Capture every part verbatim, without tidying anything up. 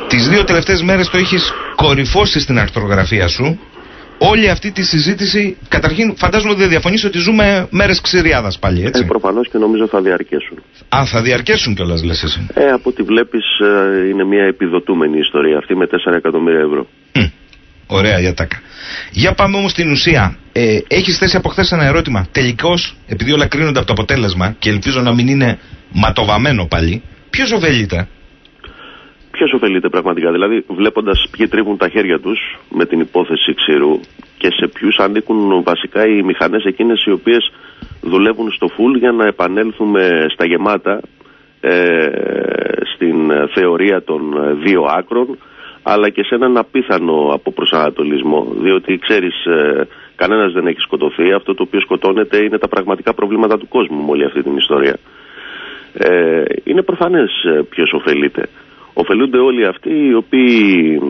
τις δύο τελευταίες μέρες το έχεις κορυφώσει στην αρθρογραφία σου. Όλη αυτή τη συζήτηση, καταρχήν φαντάζομαι ότι δεν διαφωνείς ότι ζούμε μέρες ξηριάδας πάλι, έτσι. Ε, προφανώς και νομίζω θα διαρκέσουν. Α, θα διαρκέσουν κιόλας, λες εσύ. Ε, από ό,τι βλέπεις ε, είναι μια επιδοτούμενη ιστορία αυτή με τέσσερα εκατομμύρια ευρώ. Mm. Ωραία για τάκα. Για πάμε όμως στην ουσία. Ε, έχεις θέσει από χθες ένα ερώτημα. Τελικώς, επειδή όλα κρίνονται από το αποτέλεσμα και ελπίζω να μην είναι ματοβαμένο πάλι, ποιος ωφελείται? Ποιος ωφελείται πραγματικά? Δηλαδή, βλέποντας ποιοι τρίβουν τα χέρια τους με την υπόθεση Ξηρού και σε ποιους ανήκουν βασικά οι μηχανές εκείνες οι οποίες δουλεύουν στο φουλ για να επανέλθουμε στα γεμάτα ε, στην θεωρία των δύο άκρων, αλλά και σε έναν απίθανο αποπροσανατολισμό, διότι ξέρεις, ε, κανένας δεν έχει σκοτωθεί. Αυτό το οποίο σκοτώνεται είναι τα πραγματικά προβλήματα του κόσμου με όλη αυτή την ιστορία. Ε, είναι προφανές ε, ποιος ωφελείται. Ωφελούνται όλοι αυτοί οι οποίοι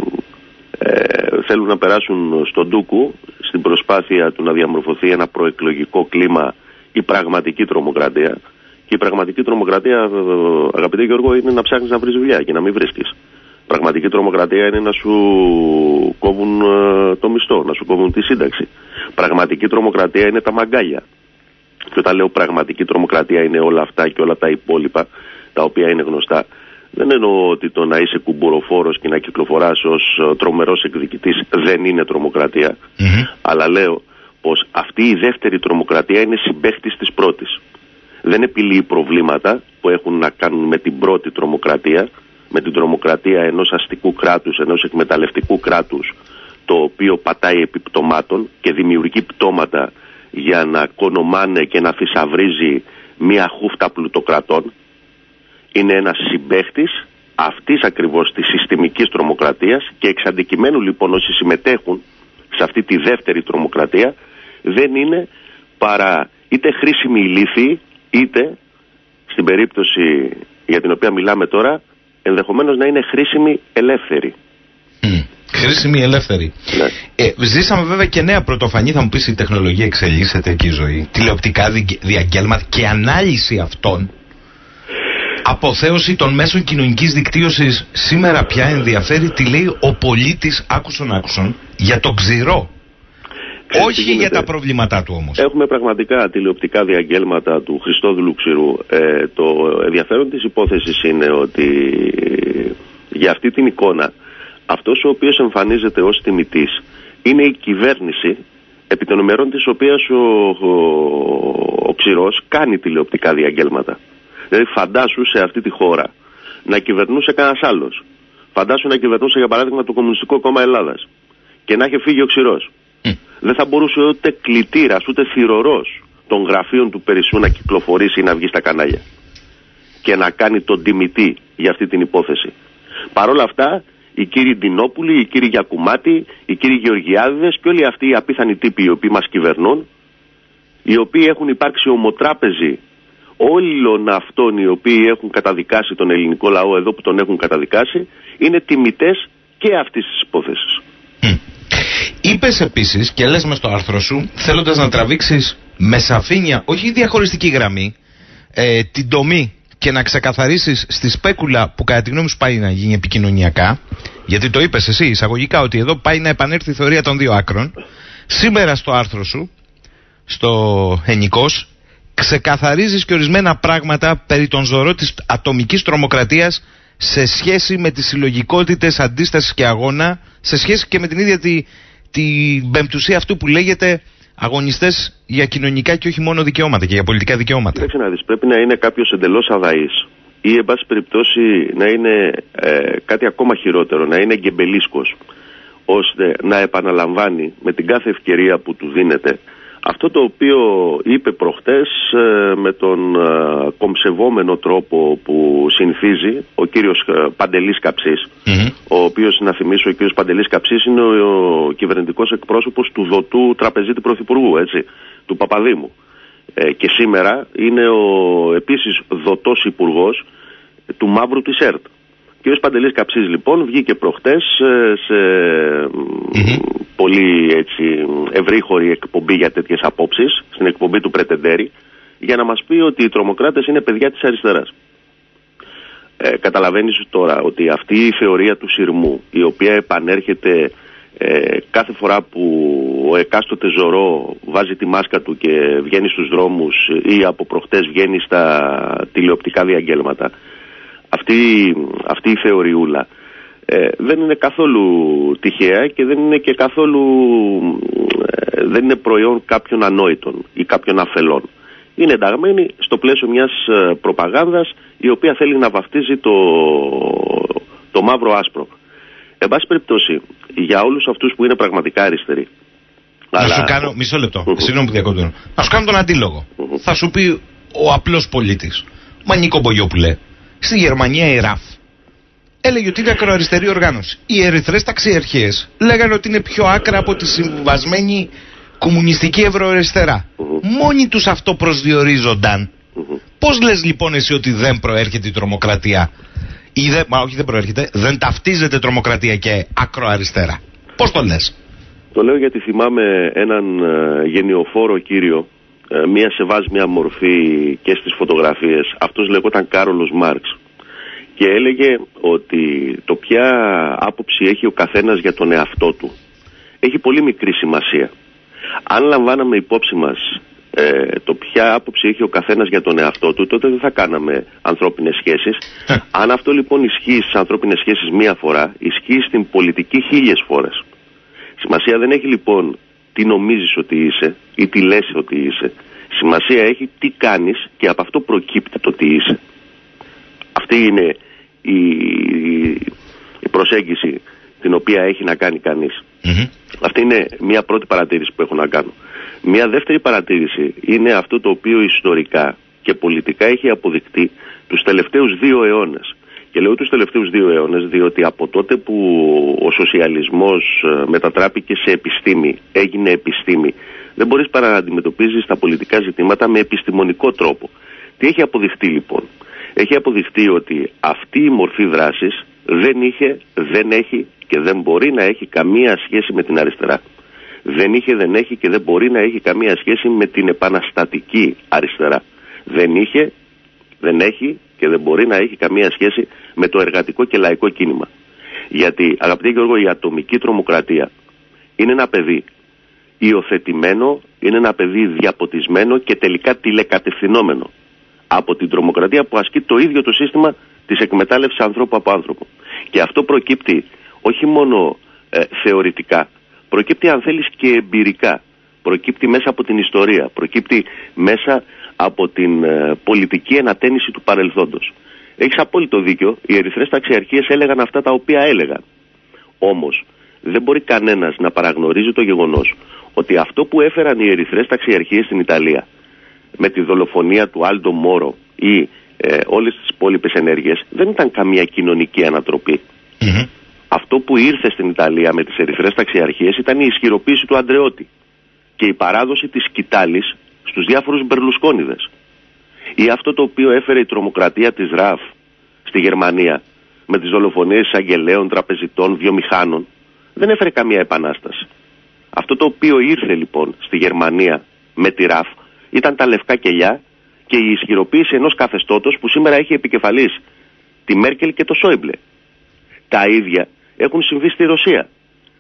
ε, θέλουν να περάσουν στον ντούκου στην προσπάθεια του να διαμορφωθεί ένα προεκλογικό κλίμα, η πραγματική τρομοκρατία. Και η πραγματική τρομοκρατία, αγαπητέ Γιώργο, είναι να ψάχνεις να βρεις δουλειά και να μην βρίσκεις. Πραγματική τρομοκρατία είναι να σου κόβουν ε, το μισθό, να σου κόβουν τη σύνταξη. Πραγματική τρομοκρατία είναι τα μαγκάλια. Και όταν λέω πραγματική τρομοκρατία είναι όλα αυτά και όλα τα υπόλοιπα, τα οποία είναι γνωστά. Δεν εννοώ ότι το να είσαι κουμπουροφόρος και να κυκλοφοράς ως τρομερός εκδικητής δεν είναι τρομοκρατία. Mm-hmm. Αλλά λέω πως αυτή η δεύτερη τρομοκρατία είναι συμπαίχτης της πρώτης. Δεν επιλύει προβλήματα που έχουν να κάνουν με την πρώτη τρομοκρατία, με την τρομοκρατία ενός αστικού κράτους, ενός εκμεταλλευτικού κράτους, το οποίο πατάει επί πτωμάτων και δημιουργεί πτώματα για να κονομάνε και να θησαυρίζει μια χούφτα πλουτοκρατών. Είναι ένας συμπαίχτης αυτής ακριβώς της συστημικής τρομοκρατίας και εξ αντικειμένου λοιπόν όσοι συμμετέχουν σε αυτή τη δεύτερη τρομοκρατία δεν είναι παρά είτε χρήσιμοι ηλίθιοι, είτε στην περίπτωση για την οποία μιλάμε τώρα ενδεχομένως να είναι χρήσιμοι ελεύθεροι. Mm. Χρήσιμοι ελεύθεροι. Ναι. Ε, ζήσαμε βέβαια και νέα πρωτοφανή, θα μου πεις η τεχνολογία εξελίσσεται και η ζωή. Τηλεοπτικά διαγγέλματα και ανάλυση αυτών. Αποθέωση των μέσων κοινωνικής δικτύωσης σήμερα πια ενδιαφέρει τι λέει ο πολίτης άκουσον άκουσον για το Ξηρό. Ξέρετε, όχι γίνεται για τα προβλήματά του όμως. Έχουμε πραγματικά τηλεοπτικά διαγγέλματα του Χριστόδουλου Ξηρού. Ε, το ενδιαφέρον της υπόθεσης είναι ότι για αυτή την εικόνα αυτός ο οποίος εμφανίζεται ως τιμητής είναι η κυβέρνηση επί των ημερών της οποίας ο, ο, ο Ξηρός κάνει τηλεοπτικά διαγγέλματα. Δηλαδή φαντάσου σε αυτή τη χώρα να κυβερνούσε κανένας άλλος. Φαντάσου να κυβερνούσε για παράδειγμα το Κομμουνιστικό Κόμμα Ελλάδας και να είχε φύγει ο Ξηρός. Mm. Δεν θα μπορούσε ούτε κλητήρας ούτε θυρωρός των γραφείων του Περισσού να κυκλοφορήσει ή να βγει στα κανάλια και να κάνει τον τιμητή για αυτή την υπόθεση. Παρ' όλα αυτά οι κύριοι Ντινόπουλοι, οι κύριοι Γιακουμάτη, οι κύριοι Γεωργιάδηδες και όλοι αυτοί οι απίθανοι τύποι οι οποίοι μας κυβερνούν, οι οποίοι έχουν υπάρξει ομοτράπεζοι όλων αυτών οι οποίοι έχουν καταδικάσει τον ελληνικό λαό εδώ που τον έχουν καταδικάσει, είναι τιμητές και αυτής της υπόθεσης. Mm. Είπες επίσης και λες μες στο άρθρο σου, θέλοντας να τραβήξεις με σαφήνεια, όχι διαχωριστική γραμμή, ε, την τομή και να ξεκαθαρίσεις στη σπέκουλα που κατά τη γνώμη σου πάει να γίνει επικοινωνιακά, γιατί το είπες εσύ εισαγωγικά ότι εδώ πάει να επανέλθει η θεωρία των δύο άκρων. Σήμερα στο άρθρο σου, στο Ενικός, ξεκαθαρίζεις και ορισμένα πράγματα περί των ζωρών της ατομικής τρομοκρατίας σε σχέση με τις συλλογικότητες αντίστασης και αγώνα, σε σχέση και με την ίδια τη, τη μπεμπτουσία αυτού που λέγεται αγωνιστές για κοινωνικά και όχι μόνο δικαιώματα και για πολιτικά δικαιώματα. Κοίταξε να δεις, πρέπει να είναι κάποιος εντελώς αδαής ή εν πάση περιπτώσει να είναι ε, κάτι ακόμα χειρότερο, να είναι γκεμπελίσκος, ώστε να επαναλαμβάνει με την κάθε ευκαιρία που του δίνεται αυτό το οποίο είπε προχτές ε, με τον ε, κομψευόμενο τρόπο που συνηθίζει ο κύριος ε, Παντελής Καψής, mm-hmm. ο οποίος, να θυμίσω, ο κύριος Παντελής Καψής είναι ο, ο κυβερνητικός εκπρόσωπος του δοτού τραπεζίτη πρωθυπουργού, έτσι, του Παπαδήμου. Ε, και σήμερα είναι ο επίσης δοτός υπουργός του Μαύρου της ΕΡΤ. Ο κύριος Παντελής Καψής λοιπόν βγήκε προχτές σε mm-hmm. πολύ έτσι ευρύχωρη εκπομπή για τέτοιες απόψεις, στην εκπομπή του Πρετεντέρη, για να μας πει ότι οι τρομοκράτες είναι παιδιά της αριστεράς. Ε, καταλαβαίνεις τώρα ότι αυτή η θεωρία του σειρμού, η οποία επανέρχεται ε, κάθε φορά που ο εκάστοτε ζωρό βάζει τη μάσκα του και βγαίνει στους δρόμους ή από προχτές βγαίνει στα τηλεοπτικά διαγγέλματα, αυτή, αυτή η θεωριούλα ε, δεν είναι καθόλου τυχαία και δεν είναι και καθόλου ε, δεν είναι προϊόν κάποιων ανόητων ή κάποιων αφελών. Είναι ενταγμένη στο πλαίσιο μιας ε, προπαγάνδας η οποία θέλει να βαφτίζει το, το μαύρο άσπρο. Εν πάση περιπτώσει, για όλους αυτούς που είναι πραγματικά αριστεροί. Να αλλά... σου κάνω, μισό λεπτό, uh-huh. συγγνώμη που διακόπτω. Να σου κάνω τον αντίλογο. Uh-huh. Θα σου πει ο απλός πολίτης, μα Νίκο Μπογιόπουλε, στη Γερμανία η ΡΑΦ έλεγε ότι είναι ακροαριστερή οργάνωση. Οι ερυθρές ταξιαρχίες λέγανε ότι είναι πιο άκρα από τη συμβασμένη κομμουνιστική ευρωαριστερά. Uh-huh. Μόνοι τους αυτό προσδιορίζονταν. Uh-huh. Πώς λες λοιπόν εσύ ότι δεν προέρχεται η τρομοκρατία? Ή δεν, μα όχι δεν προέρχεται, δεν ταυτίζεται τρομοκρατία και ακροαριστερά? Πώς το λες? Το λέω γιατί θυμάμαι έναν ε, γενιοφόρο κύριο, ε, μία σεβάσμια μορφή και στις φωτογραφίες. Αυτός λεγόταν Κάρολος Μάρξ και έλεγε ότι το ποια άποψη έχει ο καθένας για τον εαυτό του έχει πολύ μικρή σημασία. Αν λαμβάναμε υπόψη μας ε, το ποια άποψη έχει ο καθένας για τον εαυτό του, τότε δεν θα κάναμε ανθρώπινες σχέσεις. Αν αυτό λοιπόν ισχύει στις ανθρώπινες σχέσεις μία φορά, ισχύει στην πολιτική χίλιες φορές. Σημασία δεν έχει λοιπόν τι νομίζεις ότι είσαι ή τι λες ότι είσαι. Σημασία έχει τι κάνεις και από αυτό προκύπτει το τι είσαι. Αυτή είναι η, η προσέγγιση την οποία έχει να κάνει κανείς. Mm-hmm. Αυτή είναι μια πρώτη παρατήρηση που έχω να κάνω. Μια δεύτερη παρατήρηση είναι αυτό το οποίο ιστορικά και πολιτικά έχει αποδεικτεί τους τελευταίους δύο αιώνες. Και λέω τους τελευταίους δύο αιώνες διότι από τότε που ο σοσιαλισμός μετατράπηκε σε επιστήμη, έγινε επιστήμη, δεν μπορείς παρά να αντιμετωπίζεις τα πολιτικά ζητήματα με επιστημονικό τρόπο. Τι έχει αποδειχτεί λοιπόν? Έχει αποδειχτεί ότι αυτή η μορφή δράσης δεν είχε, δεν έχει και δεν μπορεί να έχει καμία σχέση με την αριστερά. Δεν είχε, δεν έχει και δεν μπορεί να έχει καμία σχέση με την επαναστατική αριστερά. Δεν είχε, δεν έχει και δεν μπορεί να έχει καμία σχέση με το εργατικό και λαϊκό κίνημα. Γιατί, αγαπητέ Γιώργο, η ατομική τρομοκρατία είναι ένα παιδί υιοθετημένο, είναι ένα παιδί διαποτισμένο και τελικά τηλεκατευθυνόμενο από την τρομοκρατία που ασκεί το ίδιο το σύστημα της εκμετάλλευσης ανθρώπου από άνθρωπο. Και αυτό προκύπτει όχι μόνο ε, θεωρητικά, προκύπτει αν θέλεις και εμπειρικά, προκύπτει μέσα από την ιστορία, προκύπτει μέσα από την ε, πολιτική ενατένιση του παρελθόντος. Έχεις απόλυτο δίκιο, οι ερυθρές ταξιαρχίες έλεγαν αυτά τα οποία έλεγαν. Όμως δεν μπορεί κανένας να παραγνωρίζει το γεγονός ότι αυτό που έφεραν οι ερυθρές ταξιαρχίες στην Ιταλία με τη δολοφονία του Άλντο Μόρο ή ε, όλες τις υπόλοιπες ενέργειες δεν ήταν καμία κοινωνική ανατροπή. Mm-hmm. Αυτό που ήρθε στην Ιταλία με τις ερυθρές ταξιαρχίες ήταν η ισχυροποίηση του Αντρεώτη και η παράδοση της σκητάλης στους διάφορους Μπερλουσκόνιδες. Ή αυτό το οποίο έφερε η τρομοκρατία της ΡΑΦ στη Γερμανία με τις δολοφονίες αγγελέων, τραπεζιτών, βιομηχάνων δεν έφερε καμία επανάσταση. Αυτό το οποίο ήρθε λοιπόν στη Γερμανία με τη ΡΑΦ ήταν τα λευκά κελιά και η ισχυροποίηση ενός καθεστώτος που σήμερα έχει επικεφαλής τη Μέρκελ και το Σόιμπλε. Τα ίδια έχουν συμβεί στη Ρωσία.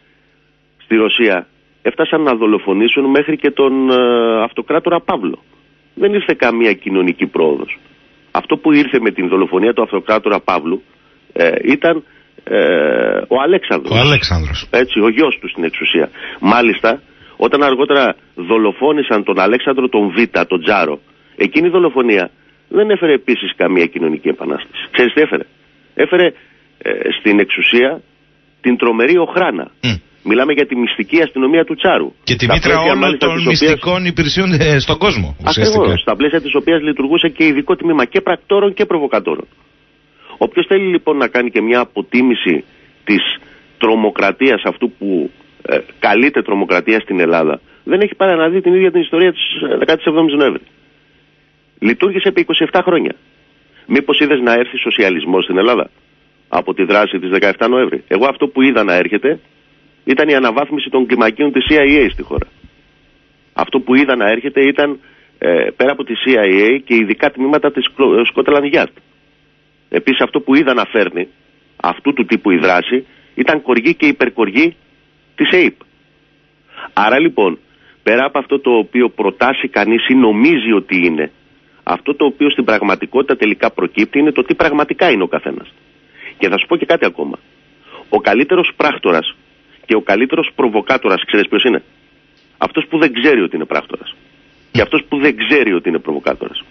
Στη Ρωσία έφτασαν να δολοφονήσουν μέχρι και τον ε, αυτοκράτορα Παύλο. Δεν ήρθε καμία κοινωνική πρόοδος. Αυτό που ήρθε με την δολοφονία του αυτοκράτορα Παύλου ε, ήταν ε, ο Αλέξανδρος. Ο Αλέξανδρος. Έτσι, ο γιος του στην εξουσία. Μάλιστα, όταν αργότερα δολοφόνησαν τον Αλέξανδρο τον Β, τον Τζάρο, εκείνη η δολοφονία δεν έφερε επίσης καμία κοινωνική επανάσταση. Ξέρεις τι έφερε? Έφερε ε, στην εξουσία την τρομερή Οχράνα. Mm. Μιλάμε για τη μυστική αστυνομία του Τσάρου. Και τη μήτρα όλων των οποίας... μυστικών υπηρεσιών ε, στον κόσμο. Ακριβώς, στα πλαίσια της οποίας λειτουργούσε και ειδικό τμήμα και πρακτόρων και προβοκατόρων. Όποιος θέλει λοιπόν να κάνει και μια αποτίμηση της τρομοκρατίας, αυτού που ε, καλείται τρομοκρατία στην Ελλάδα, δεν έχει παρά να δει την ίδια την ιστορία της δεκαεφτά Νοέμβρη. Λειτουργήσε επί είκοσι επτά χρόνια. Μήπως είδες να έρθει σοσιαλισμός στην Ελλάδα από τη δράση της δεκαεφτά Νοέμβρη? Εγώ αυτό που είδα να έρχεται ήταν η αναβάθμιση των κλιμακίων της σι άι έι στη χώρα. Αυτό που είδα να έρχεται ήταν ε, πέρα από τη σι άι έι και ειδικά τμήματα της Scotland Yard. Επίσης αυτό που είδα να φέρνει, αυτού του τύπου η δράση, ήταν κοργή και υπερκοργή της ΕΥΠ. Άρα λοιπόν, πέρα από αυτό το οποίο προτάσει κανείς ή νομίζει ότι είναι, αυτό το οποίο στην πραγματικότητα τελικά προκύπτει είναι το τι πραγματικά είναι ο καθένας. Και θα σου πω και κάτι ακόμα. Ο καλύτερος πράκτορας και ο καλύτερος προβοκάτορας, ξέρεις ποιος είναι? Αυτός που δεν ξέρει ότι είναι πράκτορας. Και αυτός που δεν ξέρει ότι είναι προβοκάτορας.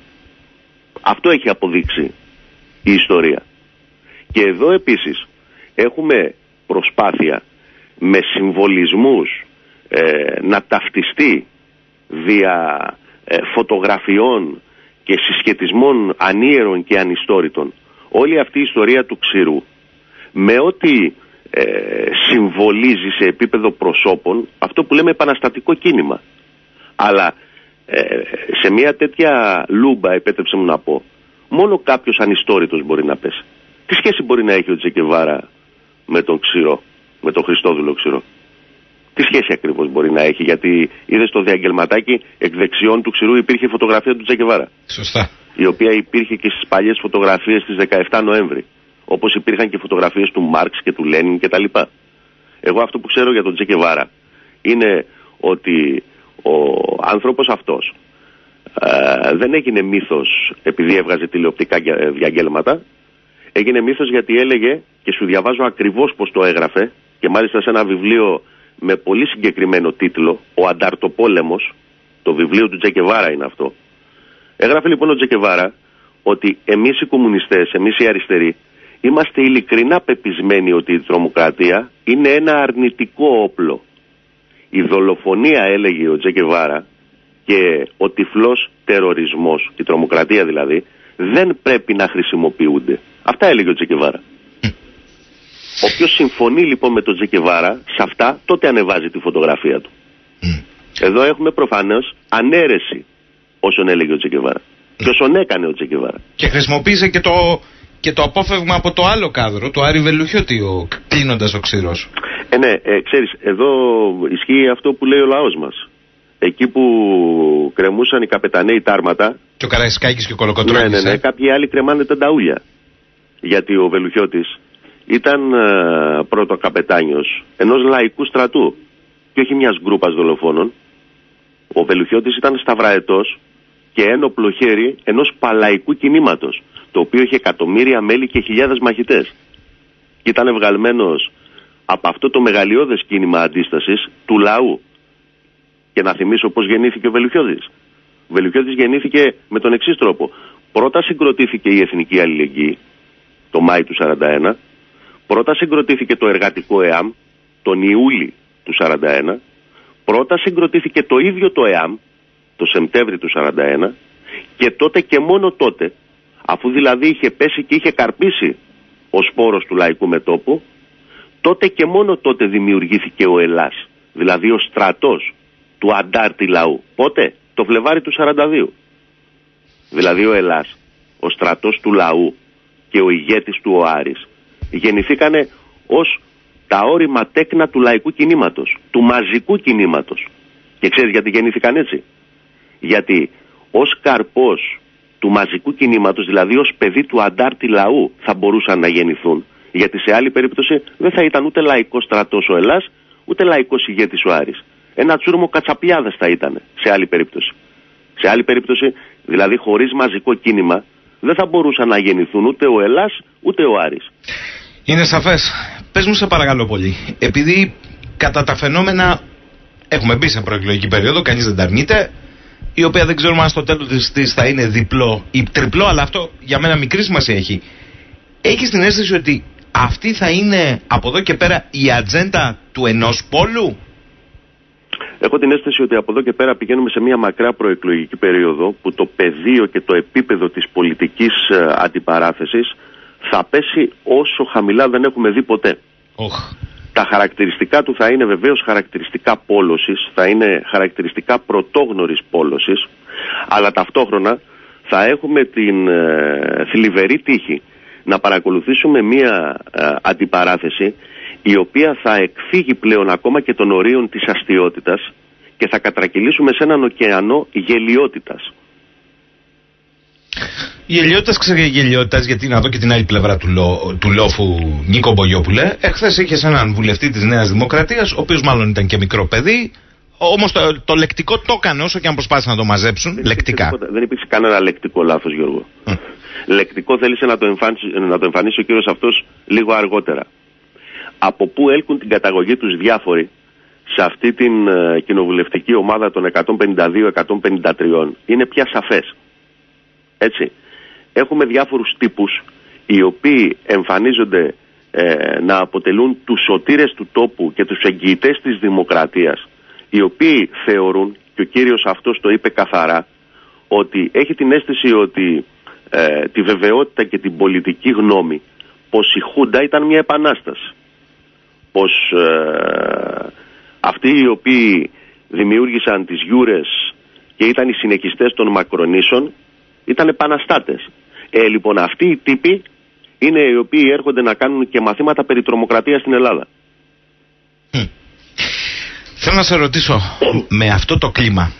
Αυτό έχει αποδείξει η ιστορία. Και εδώ επίσης έχουμε προσπάθεια με συμβολισμούς ε, να ταυτιστεί δια ε, φωτογραφιών και συσχετισμών ανίερων και ανιστόρητων όλη αυτή η ιστορία του ξηρού με ό,τι ε, συμβολίζει σε επίπεδο προσώπων αυτό που λέμε επαναστατικό κίνημα. Αλλά ε, σε μια τέτοια λούμπα, επέτρεψε μου να πω, μόνο κάποιος ανιστόρητος μπορεί να πέσει. Τι σχέση μπορεί να έχει ο Τσε Γκεβάρα με τον ξηρό, με τον Χριστόδουλο ξηρό? Τι σχέση ακριβώς μπορεί να έχει? Γιατί είδε στο διαγγελματάκι εκ δεξιών του ξηρού υπήρχε φωτογραφία του Τσε Γκεβάρα. Σωστά. Η οποία υπήρχε και στις παλιές φωτογραφίες της δεκαεφτά Νοέμβρη. Όπως υπήρχαν και φωτογραφίες του Μάρξ και του Λένιν κτλ. Εγώ αυτό που ξέρω για τον Τσε Γκεβάρα είναι ότι ο άνθρωπος αυτός ε, δεν έγινε μύθος επειδή έβγαζε τηλεοπτικά διαγγέλματα. Έγινε μύθος γιατί έλεγε, και σου διαβάζω ακριβώς πως το έγραφε, και μάλιστα σε ένα βιβλίο με πολύ συγκεκριμένο τίτλο, «Ο Ανταρτοπόλεμος», το βιβλίο του Τσε Γκεβάρα είναι αυτό. Έγραφε λοιπόν ο Τσε Γκεβάρα ότι εμείς οι κομμουνιστές, εμείς οι αριστεροί, είμαστε ειλικρινά πεπισμένοι ότι η τρομοκρατία είναι ένα αρνητικό όπλο. Η δολοφονία, έλεγε ο Τσε Γκεβάρα, και ο τυφλός τερορισμός, η τρομοκρατία δηλαδή, δεν πρέπει να χρησιμοποιούνται. Αυτά έλεγε ο Τσε Γκεβάρα. Όποιος συμφωνεί λοιπόν με τον Τσε Γκεβάρα σε αυτά, τότε ανεβάζει τη φωτογραφία του. Mm. Εδώ έχουμε προφανώς ανέρεση όσον έλεγε ο Τσε Γκεβάρα. Mm. Και όσον έκανε ο Τσε Γκεβάρα. Και χρησιμοποίησε και το, και το απόφευγμα από το άλλο κάδρο, του Άρη Βελουχιώτη, κλείνοντας ο ξηρός. Ε, ναι, ε, ξέρεις, εδώ ισχύει αυτό που λέει ο λαός μας. Εκεί που κρεμούσαν οι καπεταναίοι τάρματα. Και ο Καραϊσκάκης και ο Κολοκοτρώνης. Ναι, ναι, ναι. Ε? Κάποιοι άλλοι κρεμάνε τα νταούλια. Γιατί ο Βελουχιώτης ήταν ε, πρώτο καπετάνιος ενός λαϊκού στρατού και όχι μιας γκρούπας δολοφόνων. Ο Βελουχιώτης ήταν σταυραετός και ένοπλο χέρι ενός παλαϊκού κινήματος, το οποίο είχε εκατομμύρια μέλη και χιλιάδες μαχητές. Και ήταν ευγαλμένος από αυτό το μεγαλειώδες κίνημα αντίστασης του λαού. Και να θυμίσω πώς γεννήθηκε ο Βελουχιώτης. Ο Βελουχιώτης γεννήθηκε με τον εξής τρόπο. Πρώτα συγκροτήθηκε η Εθνική Αλληλεγγύη το Μάη του σαράντα ένα. Πρώτα συγκροτήθηκε το Εργατικό ΕΑΜ τον Ιούλη του σαράντα ένα. Πρώτα συγκροτήθηκε το ίδιο το ΕΑΜ το Σεπτέμβρη του σαράντα ένα. Και τότε και μόνο τότε, αφού δηλαδή είχε πέσει και είχε καρπίσει ο σπόρος του λαϊκού μετώπου, τότε και μόνο τότε δημιουργήθηκε ο Ελλάς. Δηλαδή ο στρατός του αντάρτη λαού. Πότε? Το Φλεβάρι του σαράντα δύο. Δηλαδή ο Ελλάς, ο στρατός του λαού και ο ηγέτης του ο Άρης γεννηθήκανε ως τα όρημα τέκνα του λαϊκού κινήματος, του μαζικού κινήματος. Και ξέρεις γιατί γεννήθηκαν έτσι? Γιατί ως καρπός του μαζικού κινήματος, δηλαδή ως παιδί του αντάρτη λαού, θα μπορούσαν να γεννηθούν. Γιατί σε άλλη περίπτωση δεν θα ήταν ούτε λαϊκός στρατός ο Ελλάς, ούτε λαϊκός ηγέτης ο Άρης. Ένα τσούρμο κατσαπιάδες θα ήταν σε άλλη περίπτωση. Σε άλλη περίπτωση, δηλαδή χωρίς μαζικό κίνημα, δεν θα μπορούσαν να γεννηθούν ούτε ο Ελλάς ούτε ο Άρης. Είναι σαφές. Πες μου σε παρακαλώ πολύ, επειδή κατά τα φαινόμενα έχουμε μπει σε προεκλογική περίοδο, κανείς δεν τα αρνείται, η οποία δεν ξέρουμε αν στο τέλος της θα είναι διπλό ή τριπλό, αλλά αυτό για μένα μικρή σημασία έχει. Έχεις την αίσθηση ότι αυτή θα είναι από εδώ και πέρα η ατζέντα του ενός πόλου? Έχω την αίσθηση ότι από εδώ και πέρα πηγαίνουμε σε μια μακρά προεκλογική περίοδο που το πεδίο και το επίπεδο της πολιτικής ε, αντιπαράθεσης θα πέσει όσο χαμηλά δεν έχουμε δει ποτέ. Oh. Τα χαρακτηριστικά του θα είναι βεβαίως χαρακτηριστικά πόλωσης, θα είναι χαρακτηριστικά πρωτόγνωρης πόλωσης, αλλά ταυτόχρονα θα έχουμε την ε, θλιβερή τύχη να παρακολουθήσουμε μια ε, αντιπαράθεση η οποία θα εκφύγει πλέον ακόμα και των ορίων της αστιότητας και θα κατρακυλήσουμε σε έναν ωκεανό γελιότητας. Η γελιότητας ξεγελιότητας, γιατί να δω και την άλλη πλευρά του, λό, του λόφου, Νίκο Μπογιόπουλε. Εχθές είχες έναν βουλευτή της Νέας Δημοκρατίας, ο οποίος μάλλον ήταν και μικρό παιδί, όμως το, το λεκτικό το έκανε, όσο και αν προσπάθησαν να το μαζέψουν. Δεν λεκτικά. Υπήρξε, δεν υπήρξε κανένα λεκτικό λάθος, Γιώργο. Mm. Λεκτικό θέλησε να το, εμφανίσει, να το εμφανίσει ο κύριος αυτός λίγο αργότερα. Από πού έλκουν την καταγωγή τους διάφοροι σε αυτή την uh, κοινοβουλευτική ομάδα των εκατόν πενήντα δύο εκατόν πενήντα τρία είναι πια σαφές. Έτσι. Έχουμε διάφορους τύπους οι οποίοι εμφανίζονται ε, να αποτελούν τους σωτήρες του τόπου και τους εγγυητές της δημοκρατίας, οι οποίοι θεωρούν, και ο κύριος αυτός το είπε καθαρά, ότι έχει την αίσθηση ότι ε, τη βεβαιότητα και την πολιτική γνώμη πως η Χούντα ήταν μια επανάσταση. Πως ε, αυτοί οι οποίοι δημιούργησαν τις Γιούρες και ήταν οι συνεχιστές των Μακρονήσων ήταν επαναστάτες. Ε, λοιπόν, αυτοί οι τύποι είναι οι οποίοι έρχονται να κάνουν και μαθήματα περί τρομοκρατίας στην Ελλάδα. Mm. Θέλω να σε ρωτήσω, με αυτό το κλίμα,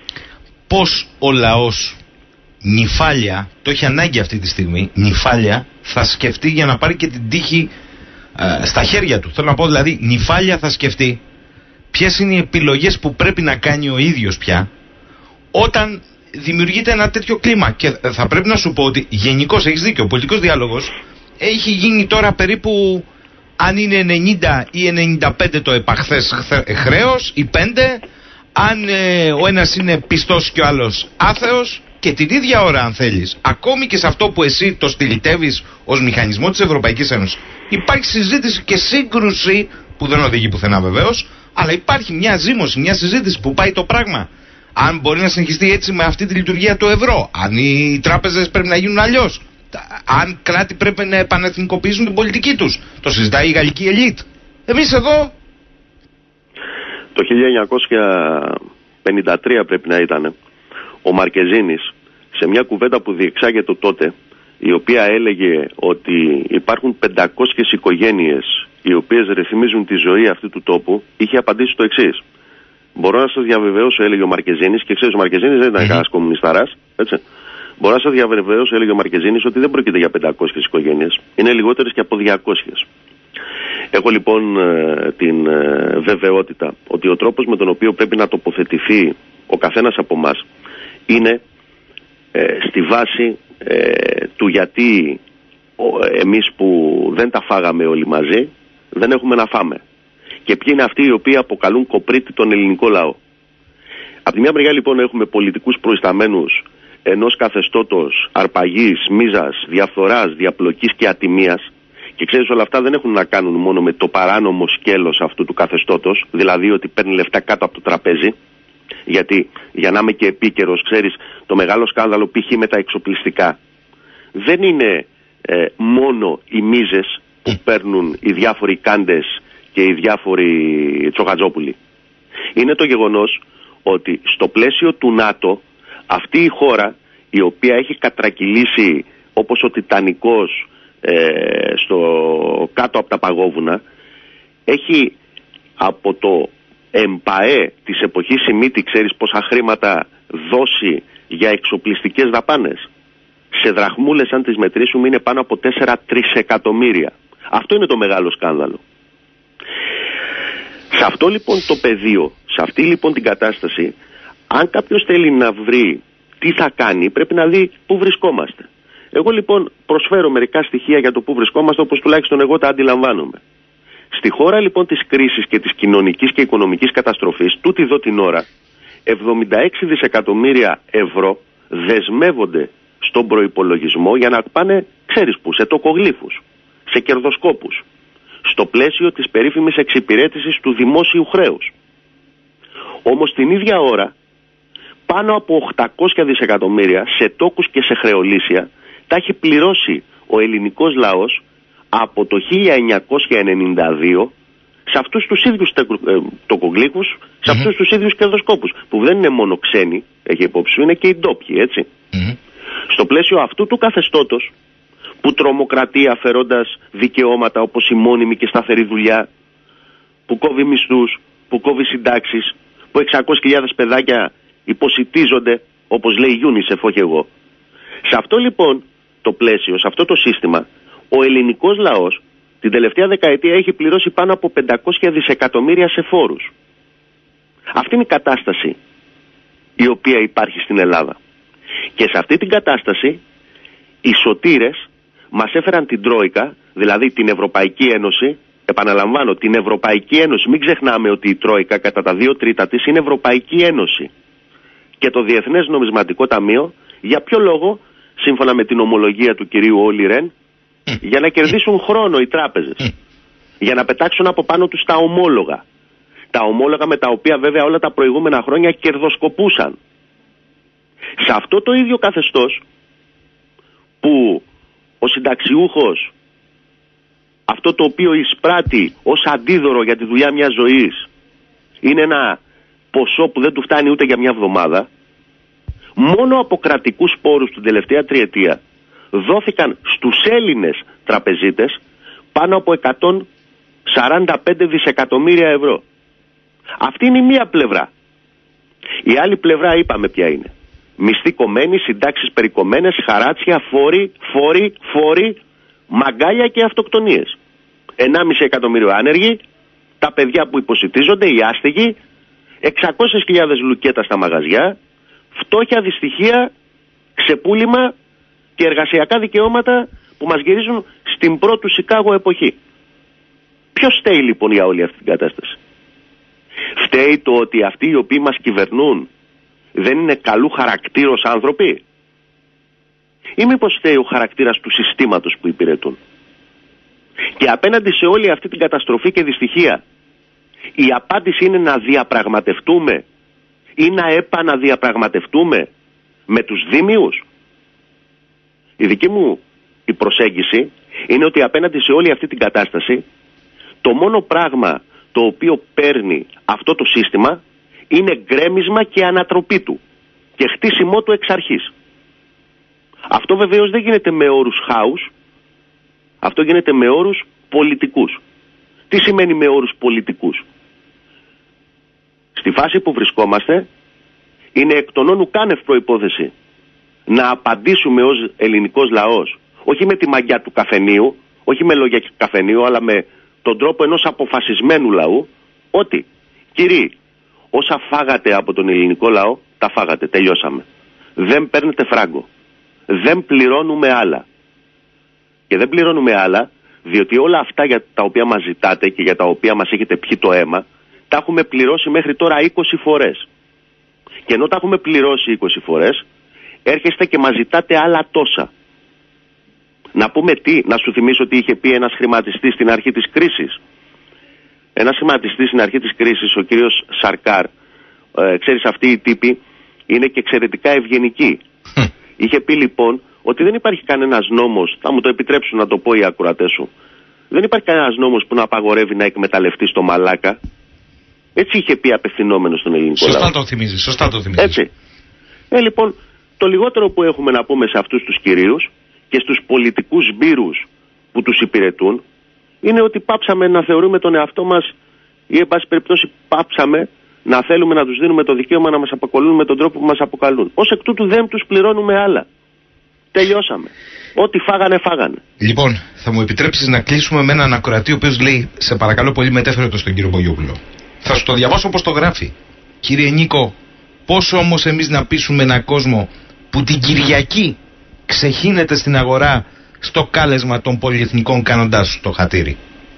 πώς ο λαός νυφάλια, το έχει ανάγκη αυτή τη στιγμή, νυφάλια θα σκεφτεί για να πάρει και την τύχη ε, στα χέρια του. Θέλω να πω δηλαδή, νυφάλια θα σκεφτεί ποιες είναι οι επιλογές που πρέπει να κάνει ο ίδιος πια όταν δημιουργείται ένα τέτοιο κλίμα. Και θα πρέπει να σου πω ότι γενικώς έχεις δίκιο, ο πολιτικός διάλογος έχει γίνει τώρα περίπου, αν είναι ενενήντα ή ενενήντα πέντε το επαχθές χρέος ή πέντε, αν ε, ο ένας είναι πιστός και ο άλλος άθεος, και την ίδια ώρα αν θέλεις, ακόμη και σε αυτό που εσύ το στυλιτεύεις ως μηχανισμό της Ευρωπαϊκής Ένωσης, υπάρχει συζήτηση και σύγκρουση που δεν οδηγεί πουθενά βεβαίως, αλλά υπάρχει μια ζήμωση, μια συζήτηση που πάει το πράγμα. Αν μπορεί να συνεχιστεί έτσι με αυτή τη λειτουργία του ευρώ, αν οι τράπεζες πρέπει να γίνουν αλλιώς, αν κράτη πρέπει να επανεθνικοποιήσουν την πολιτική τους. Το συζητάει η γαλλική ελίτ. Εμείς εδώ... Το χίλια εννιακόσια πενήντα τρία πρέπει να ήταν ο Μαρκεζίνης, σε μια κουβέντα που διεξάγεται τότε, η οποία έλεγε ότι υπάρχουν πεντακόσιες οικογένειες οι οποίες ρυθμίζουν τη ζωή αυτού του τόπου, είχε απαντήσει το εξής. Μπορώ να σας διαβεβαιώσω, έλεγε ο Μαρκεζίνης, και ξέρεις, ο Μαρκεζίνης δεν ήταν mm-hmm. κανένας κομμουνισταράς, έτσι. Μπορώ να σας διαβεβαιώσω, έλεγε ο Μαρκεζίνης, ότι δεν πρόκειται για πεντακόσιες οικογένειες. Είναι λιγότερες και από διακόσιες. Έχω λοιπόν ε, την ε, βεβαιότητα ότι ο τρόπος με τον οποίο πρέπει να τοποθετηθεί ο καθένας από εμάς είναι ε, στη βάση ε, του γιατί ο, εμείς που δεν τα φάγαμε όλοι μαζί δεν έχουμε να φάμε. Και ποιοι είναι αυτοί οι οποίοι αποκαλούν κοπρίτη τον ελληνικό λαό. Από τη μια μεριά λοιπόν έχουμε πολιτικούς προϊσταμένους ενός καθεστώτος αρπαγής, μίζας, διαφθοράς, διαπλοκής και ατιμίας. Και ξέρεις, όλα αυτά δεν έχουν να κάνουν μόνο με το παράνομο σκέλος αυτού του καθεστώτος, δηλαδή ότι παίρνει λεφτά κάτω από το τραπέζι. Γιατί, για να είμαι και επίκαιρος, ξέρεις, το μεγάλο σκάνδαλο π.χ. με τα εξοπλιστικά δεν είναι ε, μόνο οι μίζες που παίρνουν οι διάφοροι κάντες και οι διάφοροι τσοχατζόπουλοι. Είναι το γεγονός ότι στο πλαίσιο του ΝΑΤΟ αυτή η χώρα, η οποία έχει κατρακυλήσει όπως ο Τιτανικός ε, στο, κάτω από τα παγόβουνα, έχει από το ΕΜΠΑΕ της εποχής Σιμίτη, ξέρεις πόσα χρήματα δώσει για εξοπλιστικές δαπάνες. Σε δραχμούλες, αν τις μετρήσουμε, είναι πάνω από τέσσερα τρισεκατομμύρια. Αυτό είναι το μεγάλο σκάνδαλο. Σε αυτό λοιπόν το πεδίο, σε αυτή λοιπόν την κατάσταση, αν κάποιος θέλει να βρει τι θα κάνει, πρέπει να δει πού βρισκόμαστε. Εγώ λοιπόν προσφέρω μερικά στοιχεία για το πού βρισκόμαστε, όπως τουλάχιστον εγώ τα αντιλαμβάνομαι. Στη χώρα λοιπόν της κρίσης και της κοινωνικής και οικονομικής καταστροφής, τούτη εδώ την ώρα, εβδομήντα έξι δισεκατομμύρια ευρώ δεσμεύονται στον προϋπολογισμό για να πάνε, ξέρεις πού, σε τοκογλύφους, σε κερδοσκόπους, στο πλαίσιο της περίφημης εξυπηρέτησης του δημόσιου χρέους. Όμως την ίδια ώρα, πάνω από οκτακόσια δισεκατομμύρια σε τόκους και σε χρεολύσια τα έχει πληρώσει ο ελληνικός λαός από το χίλια εννιακόσια ενενήντα δύο σε αυτούς τους ίδιους τοκογλύφους, σε αυτούς mm-hmm. τους ίδιους κερδοσκόπους, που δεν είναι μόνο ξένοι, έχει υπόψη σου, είναι και οι ντόπιοι, έτσι. Mm-hmm. Στο πλαίσιο αυτού του καθεστώτος, που τρομοκρατεί αφαιρώντας δικαιώματα όπως η μόνιμη και σταθερή δουλειά, που κόβει μισθούς, που κόβει συντάξεις, που εξακόσιες χιλιάδες παιδάκια υποσιτίζονται, όπως λέει η UNICEF, όχι εγώ. Σε αυτό λοιπόν το πλαίσιο, σε αυτό το σύστημα, ο ελληνικός λαός την τελευταία δεκαετία έχει πληρώσει πάνω από πεντακόσια δισεκατομμύρια σε φόρους. Αυτή είναι η κατάσταση η οποία υπάρχει στην Ελλάδα. Και σε αυτή την κατάσταση οι σωτήρες μας έφεραν την Τρόικα, δηλαδή την Ευρωπαϊκή Ένωση. Επαναλαμβάνω, την Ευρωπαϊκή Ένωση. Μην ξεχνάμε ότι η Τρόικα κατά τα δύο τρίτα της είναι Ευρωπαϊκή Ένωση. Και το Διεθνές Νομισματικό Ταμείο, για ποιο λόγο, σύμφωνα με την ομολογία του κυρίου Όλι Ρεν, για να κερδίσουν χρόνο οι τράπεζες. Για να πετάξουν από πάνω τους τα ομόλογα. Τα ομόλογα με τα οποία βέβαια όλα τα προηγούμενα χρόνια κερδοσκοπούσαν. Σε αυτό το ίδιο καθεστώς που ο συνταξιούχος αυτό το οποίο εισπράττει ως αντίδωρο για τη δουλειά μιας ζωής είναι ένα ποσό που δεν του φτάνει ούτε για μια εβδομάδα, μόνο από κρατικούς πόρους την τελευταία τριετία δόθηκαν στους Έλληνες τραπεζίτες πάνω από εκατόν σαράντα πέντε δισεκατομμύρια ευρώ. Αυτή είναι η μία πλευρά. Η άλλη πλευρά είπαμε ποια είναι. Μισθοί κομμένοι, συντάξεις περικομμένες, χαράτσια, φόροι, φόροι, φόροι, μαγκάλια και αυτοκτονίες. ενάμιση εκατομμύριο άνεργοι, τα παιδιά που υποσιτίζονται, οι άστεγοι, εξακόσιες χιλιάδες λουκέτα στα μαγαζιά, φτώχεια, δυστυχία, ξεπούλημα και εργασιακά δικαιώματα που μας γυρίζουν στην πρώτου Σικάγο εποχή. Ποιος φταίει λοιπόν για όλη αυτή την κατάσταση? Φταίει το ότι αυτοί οι οποίοι μας κυβερνούν δεν είναι καλού χαρακτήρος άνθρωποι? Ή μήπως φταίει ο χαρακτήρας του συστήματος που υπηρετούν? Και απέναντι σε όλη αυτή την καταστροφή και δυστυχία, η απάντηση είναι να διαπραγματευτούμε ή να επαναδιαπραγματευτούμε με τους δήμιους? Η δική μου η προσέγγιση είναι ότι απέναντι σε όλη αυτή την κατάσταση το μόνο πράγμα το οποίο παίρνει αυτό το σύστημα είναι γκρέμισμα και ανατροπή του και χτίσιμό του εξ αρχής. Αυτό βεβαίως δεν γίνεται με όρους χάους, αυτό γίνεται με όρους πολιτικούς. Τι σημαίνει με όρους πολιτικούς? Στη φάση που βρισκόμαστε είναι εκ των όνου κάνευ προϋπόθεση να απαντήσουμε ως ελληνικός λαός, όχι με τη μαγιά του καφενείου, όχι με λόγια καφενείου, αλλά με τον τρόπο ενός αποφασισμένου λαού, ότι κύριοι, όσα φάγατε από τον ελληνικό λαό, τα φάγατε, τελειώσαμε. Δεν παίρνετε φράγκο. Δεν πληρώνουμε άλλα. Και δεν πληρώνουμε άλλα, διότι όλα αυτά για τα οποία μας ζητάτε και για τα οποία μας έχετε πιει το αίμα, τα έχουμε πληρώσει μέχρι τώρα είκοσι φορές. Και ενώ τα έχουμε πληρώσει είκοσι φορές, έρχεστε και μας ζητάτε άλλα τόσα. Να πούμε τι, να σου θυμίσω τι είχε πει ένας χρηματιστής στην αρχή της κρίσης. Ένας χρηματιστής στην αρχή της κρίσης, ο κύριος Σαρκάρ, ε, ξέρεις αυτοί οι τύποι είναι και εξαιρετικά ευγενικοί. Είχε πει λοιπόν ότι δεν υπάρχει κανένας νόμος, θα μου το επιτρέψουν να το πω οι ακροατές σου, δεν υπάρχει κανένας νόμος που να απαγορεύει να εκμεταλλευτείς το μαλάκα. Έτσι είχε πει απευθυνόμενος στον ελληνικό λαό. Σωστά το θυμίζεις, σωστά το θυμίζεις. Έτσι. Ε, λοιπόν, το λιγότερο που έχουμε να πούμε σε αυτούς τους κυρίους και στους πολιτικούς σμπύρους που τους υπηρετούν είναι ότι πάψαμε να θεωρούμε τον εαυτό μας ή εν πάση περιπτώσει πάψαμε να θέλουμε να τους δίνουμε το δικαίωμα να μας αποκαλούν με τον τρόπο που μας αποκαλούν. Ως εκ τούτου δεν τους πληρώνουμε άλλα. Τελειώσαμε. Ό,τι φάγανε, φάγανε. Λοιπόν, θα μου επιτρέψεις να κλείσουμε με έναν ακροατή ο οποίος λέει, σε παρακαλώ πολύ, μετέφερε το στον κύριο Μπογιόπουλο. Θα σου το διαβάσω όπως το γράφει. Κύριε Νίκο, πόσο όμως εμείς να πείσουμε έναν κόσμο που την Κυριακή ξεχύνεται στην αγορά στο κάλεσμα των πολυεθνικών κάνοντάς το χατήρι?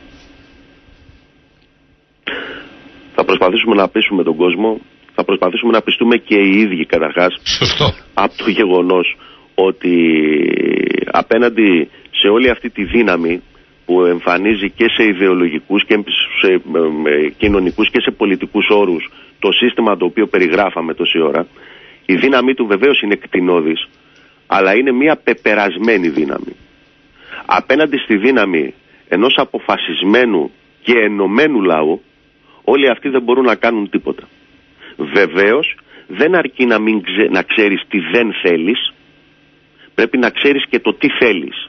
Θα προσπαθήσουμε να πείσουμε τον κόσμο, θα προσπαθήσουμε να πιστούμε και οι ίδιοι καταρχάς. Σωστό. Από το γεγονός ότι απέναντι σε όλη αυτή τη δύναμη που εμφανίζει και σε ιδεολογικούς και σε ε, κοινωνικούς και σε πολιτικούς όρους το σύστημα το οποίο περιγράφαμε τόση ώρα, η δύναμή του βεβαίως είναι κτηνώδης, αλλά είναι μια πεπερασμένη δύναμη. Απέναντι στη δύναμη ενός αποφασισμένου και ενωμένου λαού, όλοι αυτοί δεν μπορούν να κάνουν τίποτα. Βεβαίως δεν αρκεί να, μην ξε... να ξέρεις τι δεν θέλεις, πρέπει να ξέρεις και το τι θέλεις.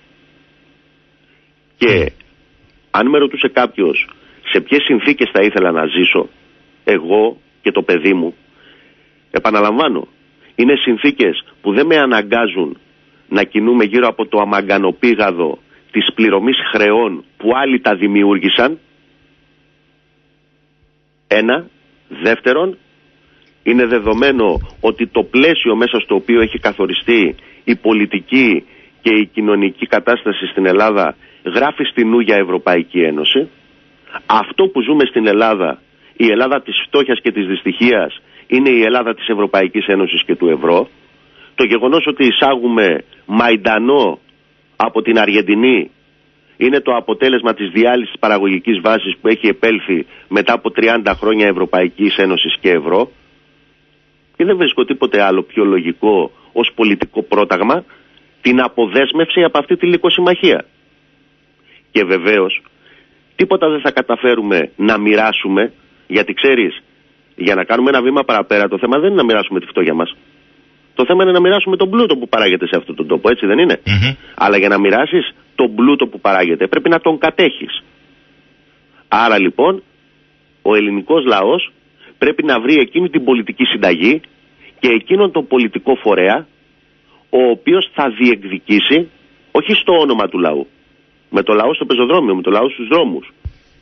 Και αν με ρωτούσε κάποιος σε ποιες συνθήκες θα ήθελα να ζήσω εγώ και το παιδί μου, επαναλαμβάνω, είναι συνθήκες που δεν με αναγκάζουν να κινούμε γύρω από το αμαγκανοπήγαδο της πληρωμής χρεών που άλλοι τα δημιούργησαν. Ένα. Δεύτερον, είναι δεδομένο ότι το πλαίσιο μέσα στο οποίο έχει καθοριστεί η πολιτική και η κοινωνική κατάσταση στην Ελλάδα γράφει στη νου Ευρωπαϊκή Ένωση. Αυτό που ζούμε στην Ελλάδα, η Ελλάδα της φτώχειας και της δυστυχίας, είναι η Ελλάδα της Ευρωπαϊκής Ένωσης και του ευρώ. Το γεγονός ότι εισάγουμε μαϊντανό από την Αργεντινή είναι το αποτέλεσμα της διάλυσης παραγωγικής βάσης που έχει επέλθει μετά από τριάντα χρόνια Ευρωπαϊκής Ένωσης και ευρώ. Και δεν βρίσκω τίποτε άλλο πιο λογικό ως πολιτικό πρόταγμα την αποδέσμευση από αυτή τη λυκοσυμμαχία. Και βεβαίως τίποτα δεν θα καταφέρουμε να μοιράσουμε, γιατί ξέρεις, για να κάνουμε ένα βήμα παραπέρα το θέμα δεν είναι να μοιράσουμε τη φτώχεια μας. Το θέμα είναι να μοιράσουμε τον πλούτο που παράγεται σε αυτόν τον τόπο, έτσι δεν είναι? Mm-hmm. Αλλά για να μοιράσεις τον πλούτο που παράγεται πρέπει να τον κατέχεις. Άρα λοιπόν ο ελληνικός λαός πρέπει να βρει εκείνη την πολιτική συνταγή και εκείνον τον πολιτικό φορέα ο οποίος θα διεκδικήσει, όχι στο όνομα του λαού, με το λαό στο πεζοδρόμιο, με το λαό στους δρόμους,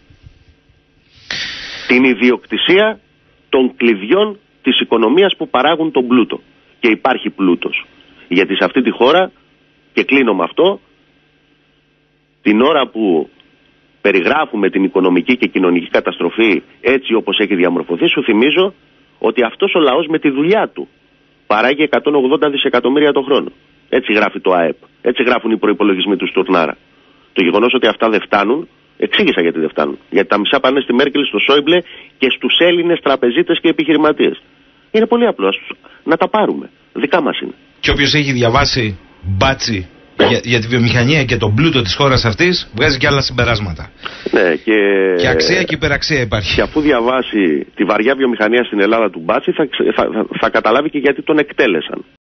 την ιδιοκτησία των κλειδιών της οικονομίας που παράγουν τον πλούτο. Και υπάρχει πλούτος. Γιατί σε αυτή τη χώρα, και κλείνω με αυτό, την ώρα που περιγράφουμε την οικονομική και κοινωνική καταστροφή έτσι όπως έχει διαμορφωθεί, σου θυμίζω ότι αυτός ο λαός με τη δουλειά του παράγει εκατόν ογδόντα δισεκατομμύρια το χρόνο. Έτσι γράφει το ΑΕΠ. Έτσι γράφουν οι προϋπολογισμοί του Στουρνάρα. Το γεγονός ότι αυτά δεν φτάνουν, εξήγησα γιατί δεν φτάνουν. Γιατί τα μισά πάνε στη Μέρκελ, στο Σόιμπλε και στους Έλληνες τραπεζίτες και επιχειρηματίες. Είναι πολύ απλό. Να τα πάρουμε. Δικά μας είναι. Και όποιος έχει διαβάσει μπάτσι για, για τη βιομηχανία και τον πλούτο της χώρας αυτής, βγάζει και άλλα συμπεράσματα. Ναι, και... και αξία και υπεραξία υπάρχει. Και αφού διαβάσει τη βαριά βιομηχανία στην Ελλάδα του μπάτσι, θα, θα, θα, θα καταλάβει και γιατί τον εκτέλεσαν.